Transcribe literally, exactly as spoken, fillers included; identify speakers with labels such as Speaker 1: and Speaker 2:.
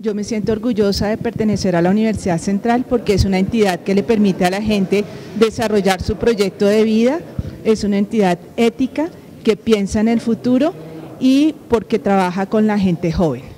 Speaker 1: Yo me siento orgullosa de pertenecer a la Universidad Central porque es una entidad que le permite a la gente desarrollar su proyecto de vida, es una entidad ética que piensa en el futuro y porque trabaja con la gente joven.